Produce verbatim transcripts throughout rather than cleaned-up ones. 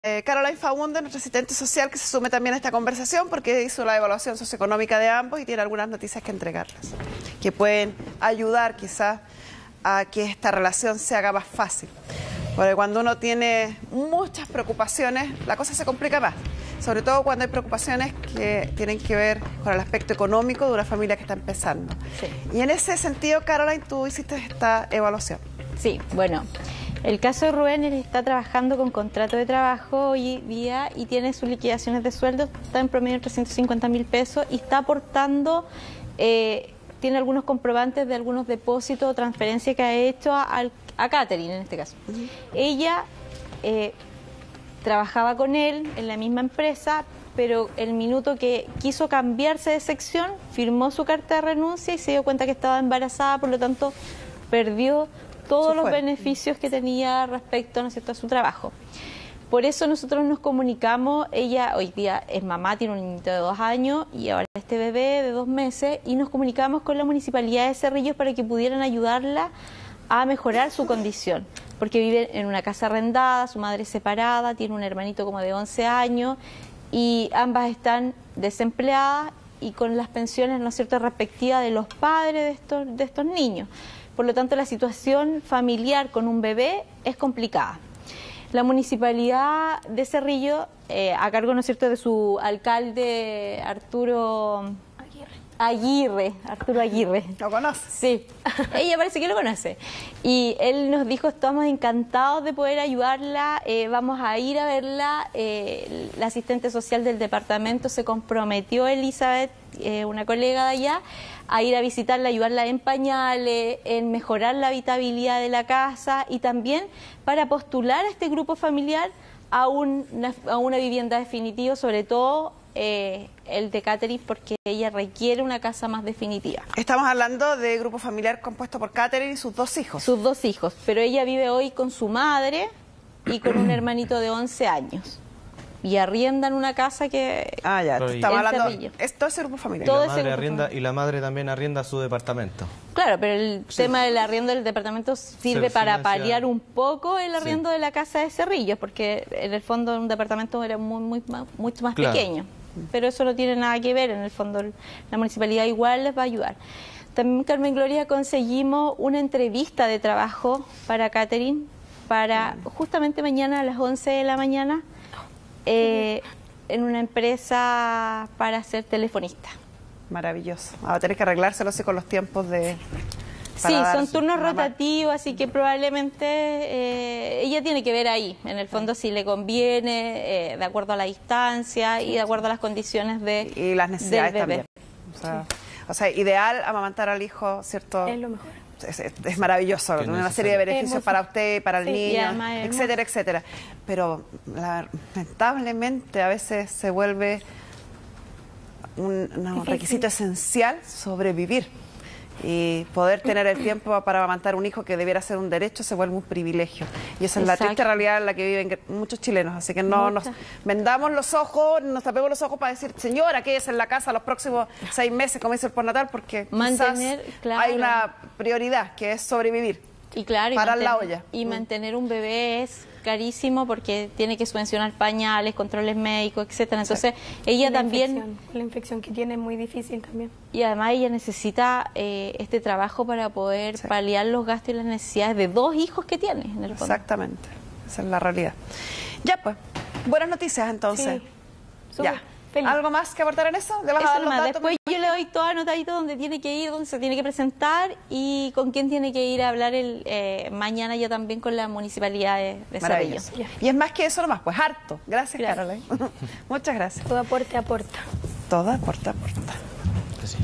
Eh, Caroline Faúndez, nuestra asistente social, que se sume también a esta conversación porque hizo la evaluación socioeconómica de ambos y tiene algunas noticias que entregarles, que pueden ayudar quizás a que esta relación se haga más fácil. Porque cuando uno tiene muchas preocupaciones, la cosa se complica más. Sobre todo cuando hay preocupaciones que tienen que ver con el aspecto económico de una familia que está empezando. Sí. Y en ese sentido, Caroline, tú hiciste esta evaluación. Sí, bueno, el caso de Rubén, él está trabajando con contrato de trabajo hoy día y tiene sus liquidaciones de sueldo, está en promedio en trescientos cincuenta mil pesos y está aportando, eh, tiene algunos comprobantes de algunos depósitos o transferencias que ha hecho a, a, a Catherine en este caso. Uh-huh. Ella eh, trabajaba con él en la misma empresa, pero el minuto que quiso cambiarse de sección, firmó su carta de renuncia y se dio cuenta que estaba embarazada, por lo tanto perdió todos los beneficios que tenía respecto, ¿no es cierto?, a su trabajo. Por eso nosotros nos comunicamos, ella hoy día es mamá, tiene un niñito de dos años y ahora este bebé de dos meses, y nos comunicamos con la Municipalidad de Cerrillos para que pudieran ayudarla a mejorar su condición, porque vive en una casa arrendada, su madre es separada, tiene un hermanito como de once años y ambas están desempleadas y con las pensiones, ¿no es cierto?, respectivas de los padres de estos, de estos niños. Por lo tanto, la situación familiar con un bebé es complicada. La Municipalidad de Cerrillo, eh, a cargo, ¿no es cierto?, de su alcalde Arturo Aguirre. Aguirre, Arturo Aguirre. ¿Lo conoce? Sí, ella parece que lo conoce. Y él nos dijo, estamos encantados de poder ayudarla, eh, vamos a ir a verla. Eh, la asistente social del departamento se comprometió, Elizabeth, eh, una colega de allá, a ir a visitarla, ayudarla en pañales, en mejorar la habitabilidad de la casa y también para postular a este grupo familiar a, un, una, a una vivienda definitiva, sobre todo eh, el de Catherine, porque ella requiere una casa más definitiva. Estamos hablando de grupo familiar compuesto por Catherine y sus dos hijos. Sus dos hijos, pero ella vive hoy con su madre y con un hermanito de once años. Y arriendan una casa que... Ah, ya, estamos hablando... Es todo ese grupo familiar. Y la, madre arrienda, y la madre también arrienda su departamento. Claro, pero el sí. tema del arriendo del departamento sirve sí, para paliar un poco el arriendo sí. de la casa de Cerrillos, porque en el fondo un departamento era muy, muy, mucho más claro. pequeño. Pero eso no tiene nada que ver, en el fondo la municipalidad igual les va a ayudar. También, Carmen Gloria, conseguimos una entrevista de trabajo para Catherine, para justamente mañana a las once de la mañana, Eh, en una empresa para ser telefonista. Maravilloso. Va a tener que arreglárselo así con los tiempos de... Sí, son turnos rotativos, así que probablemente eh, ella tiene que ver ahí, en el fondo, si le conviene, eh, de acuerdo a la distancia y de acuerdo a las condiciones de y las necesidades del bebé. También. O sea, sí. o sea, ideal amamantar al hijo, ¿cierto? Es lo mejor. Es, es, es maravilloso, tiene una serie de beneficios hermoso. Para usted, para el sí, niño, etcétera, etcétera. Pero lamentablemente a veces se vuelve un, un requisito esencial sobrevivir. Y poder tener el tiempo para amamantar un hijo que debiera ser un derecho se vuelve un privilegio. Y esa es Exacto. la triste realidad en la que viven muchos chilenos. Así que no Mucha. nos vendamos los ojos, nos tapemos los ojos para decir, señora, quédese en la casa los próximos seis meses, como dice el postnatal, porque mantener, claro. hay una prioridad que es sobrevivir. Y claro, parar y la olla. Y mantener un bebé es carísimo porque tiene que subvencionar pañales, controles médicos, etcétera. Entonces, sí. ella la también... Infección. La infección que tiene es muy difícil también. Y además ella necesita eh, este trabajo para poder sí. paliar los gastos y las necesidades de dos hijos que tiene, en el fondo. Exactamente. Esa es la realidad. Ya pues, buenas noticias entonces. Sí. Ya. Feliz. ¿Algo más que aportar en eso? ¿Le vas eso a dar los datos? Después yo le doy todo anotadito donde tiene que ir, donde se tiene que presentar y con quién tiene que ir a hablar el eh, mañana ya también con la Municipalidad de, de Cerrillo. Y es más que eso nomás, pues harto. Gracias, gracias. Caroline. Muchas gracias. Todo aporte aporta. Todo aporta aporta. Gracias.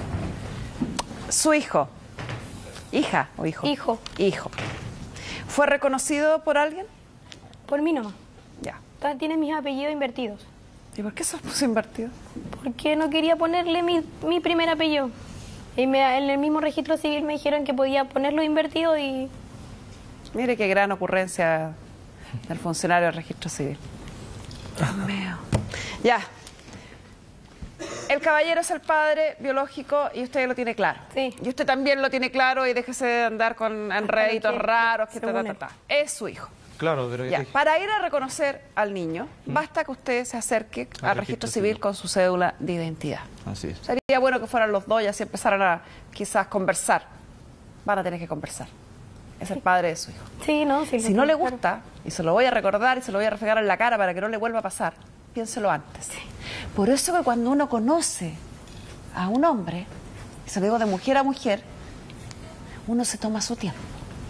Su hijo, hija o hijo. Hijo. Hijo. ¿Fue reconocido por alguien? Por mí nomás. Ya. Tiene mis apellidos invertidos. ¿Y por qué se puso invertido? Porque no quería ponerle mi, mi primer apellido. Y me, en el mismo registro civil me dijeron que podía ponerlo invertido y... Mire qué gran ocurrencia del funcionario del registro civil. Dios mío. Ya. El caballero es el padre biológico y usted lo tiene claro. Sí. Y usted también lo tiene claro y déjese de andar con enreditos raros. Que ta, ta, ta, ta. Es su hijo. Claro, pero... Ya, para ir a reconocer al niño, ¿Mm? basta que usted se acerque al, al registro civil, civil con su cédula de identidad. Así es. Sería bueno que fueran los dos y así empezaran a quizás conversar. Van a tener que conversar. Es el padre de su hijo. Sí, no, sí, si no le gusta, y se lo voy a recordar y se lo voy a reflejar en la cara para que no le vuelva a pasar, piénselo antes. Sí. Por eso que cuando uno conoce a un hombre, y se lo digo de mujer a mujer, uno se toma su tiempo.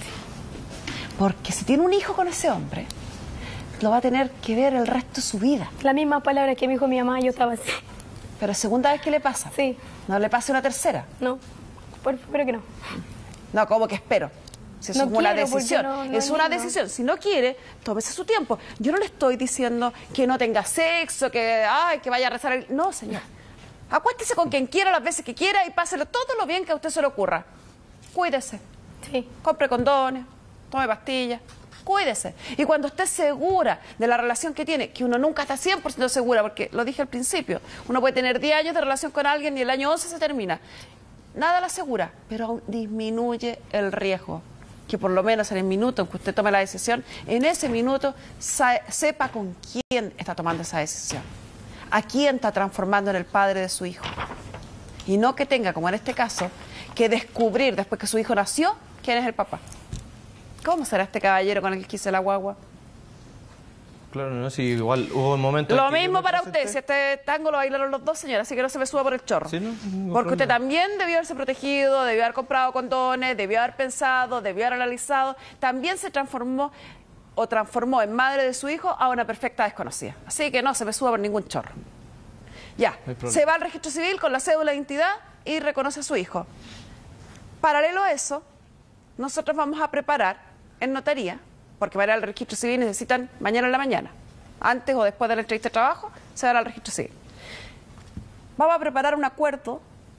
Porque si tiene un hijo con ese hombre, lo va a tener que ver el resto de su vida. Las mismas palabras que me dijo mi mamá, yo estaba así. Pero segunda vez que le pasa. Sí. ¿No le pase una tercera? No, por, espero que no. No, ¿cómo que espero? Si eso no es una quiero, decisión, no, no es una entiendo. decisión. Si no quiere, tómese su tiempo. Yo no le estoy diciendo que no tenga sexo, que, ay, que vaya a rezar. El... No, señor. Acuéstese con quien quiera las veces que quiera y páselo todo lo bien que a usted se le ocurra. Cuídese. Sí. Compre condones, tome pastillas, cuídese. Y cuando esté segura de la relación que tiene, que uno nunca está cien por ciento segura, porque lo dije al principio, uno puede tener diez años de relación con alguien y el año once se termina. Nada la asegura, pero disminuye el riesgo. Que por lo menos en el minuto en que usted tome la decisión, en ese minuto sepa con quién está tomando esa decisión. A quién está transformando en el padre de su hijo. Y no que tenga, como en este caso, que descubrir después que su hijo nació, quién es el papá. ¿Cómo será este caballero con el que quise la guagua? Claro, no, sí, igual hubo un momento... Lo mismo para usted, si este tango lo bailaron los dos, señora, así que no se me suba por el chorro. Sí, no, no Porque usted problema. también debió haberse protegido, debió haber comprado condones, debió haber pensado, debió haber analizado. También se transformó o transformó en madre de su hijo a una perfecta desconocida. Así que no se me suba por ningún chorro. Ya, No se va al registro civil con la cédula de identidad y reconoce a su hijo. Paralelo a eso, nosotros vamos a preparar en notaría, porque para ir al registro civil necesitan mañana en la mañana, antes o después de la entrevista de trabajo, se van al registro civil. Vamos a preparar un acuerdo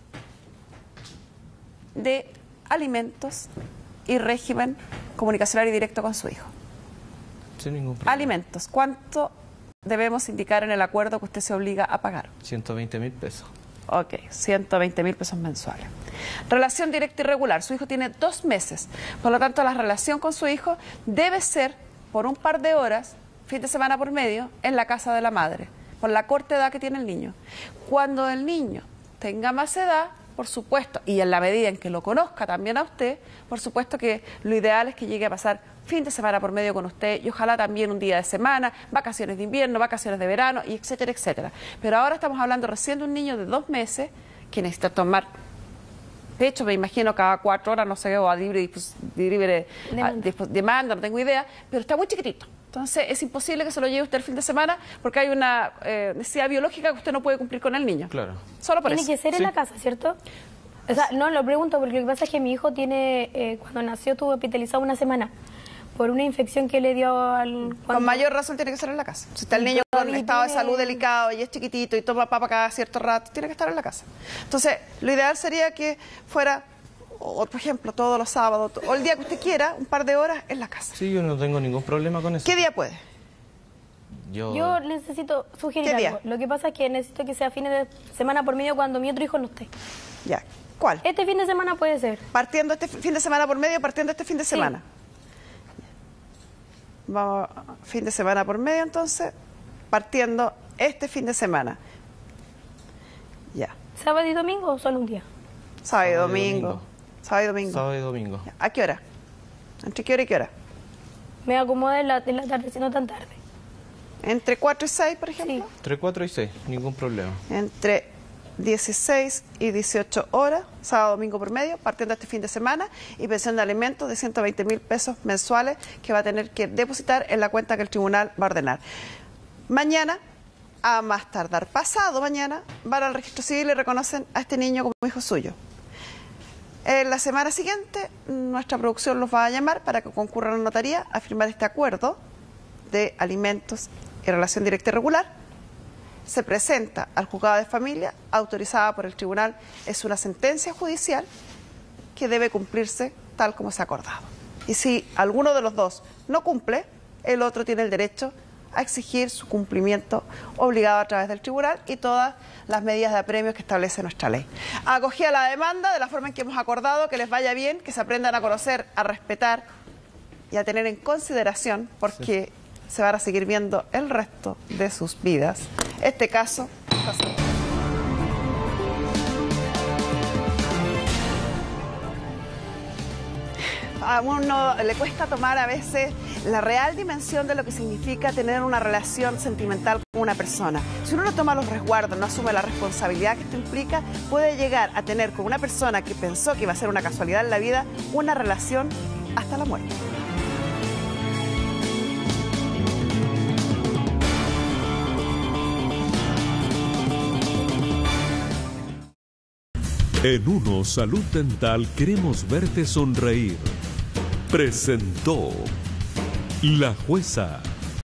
de alimentos y régimen comunicacional y directo con su hijo. Sin ningún problema. Alimentos, ¿cuánto debemos indicar en el acuerdo que usted se obliga a pagar? ciento veinte mil pesos. Ok, ciento veinte mil pesos mensuales. Relación directa y regular. Su hijo tiene dos meses. Por lo tanto, la relación con su hijo debe ser por un par de horas, fin de semana por medio, en la casa de la madre, por la corta edad que tiene el niño. Cuando el niño tenga más edad, por supuesto, y en la medida en que lo conozca también a usted, por supuesto que lo ideal es que llegue a pasar fin de semana por medio con usted y ojalá también un día de semana, vacaciones de invierno, vacaciones de verano, y etcétera, etcétera. Pero ahora estamos hablando recién de un niño de dos meses que necesita tomar, de hecho me imagino cada cuatro horas, no sé, o a libre libre, demanda. A, demanda, no tengo idea, pero está muy chiquitito. Entonces es imposible que se lo lleve usted el fin de semana porque hay una eh, necesidad biológica que usted no puede cumplir con el niño. Claro. Solo por Tiene eso. que ser en Sí. la casa, ¿cierto? O sea, no, lo pregunto porque lo que pasa es que mi hijo tiene, eh, cuando nació estuvo hospitalizado una semana por una infección que le dio al... cuando... Con mayor razón tiene que ser en la casa. Si está el niño con un estado de salud delicado y es chiquitito y toma papa cada cierto rato, tiene que estar en la casa. Entonces, lo ideal sería que fuera, o, por ejemplo, todos los sábados, o el día que usted quiera, un par de horas en la casa. Sí, yo no tengo ningún problema con eso. ¿Qué día puede? Yo... Yo necesito sugerir ¿Qué día? algo. Lo que pasa es que necesito que sea fines de semana por medio cuando mi otro hijo no esté. Ya. ¿Cuál? Este fin de semana puede ser. Partiendo este fin de semana por medio, partiendo este fin de semana. Vamos, fin de semana por medio, entonces, partiendo este fin de semana. Ya. ¿Sábado y domingo o solo un día? Sábado y Sábado y domingo. domingo. Sábado y domingo. Sábado y domingo. Ya. ¿A qué hora? ¿Entre qué hora y qué hora? Me acomoda en la, en la tarde, si no tan tarde. ¿Entre cuatro y seis, por ejemplo? Sí. Entre cuatro y seis, ningún problema. Entre dieciséis y dieciocho horas, sábado domingo por medio, partiendo este fin de semana, y pensión de alimentos de ciento veinte mil pesos mensuales que va a tener que depositar en la cuenta que el tribunal va a ordenar. Mañana, a más tardar pasado mañana, van al registro civil y reconocen a este niño como hijo suyo. En la semana siguiente, nuestra producción los va a llamar para que concurran a la notaría a firmar este acuerdo de alimentos y relación directa y regular. Se presenta al juzgado de familia, autorizada por el tribunal, es una sentencia judicial que debe cumplirse tal como se ha acordado. Y si alguno de los dos no cumple, el otro tiene el derecho a exigir su cumplimiento obligado a través del tribunal y todas las medidas de apremios que establece nuestra ley. Acogida la demanda de la forma en que hemos acordado, que les vaya bien, que se aprendan a conocer, a respetar y a tener en consideración porque sí. se van a seguir viendo el resto de sus vidas. Este caso pasa. A uno le cuesta tomar a veces la real dimensión de lo que significa tener una relación sentimental con una persona. Si uno no toma los resguardos, no asume la responsabilidad que esto implica, puede llegar a tener con una persona que pensó que iba a ser una casualidad en la vida, una relación hasta la muerte. En Uno Salud Dental queremos verte sonreír. Presentó La Jueza.